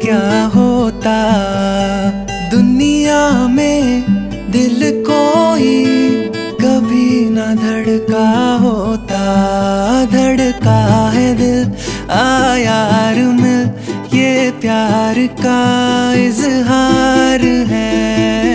क्या होता दुनिया में, दिल कोई कभी ना धड़का होता। धड़का है दिल, आ यार मिल, ये प्यार का इजहार है।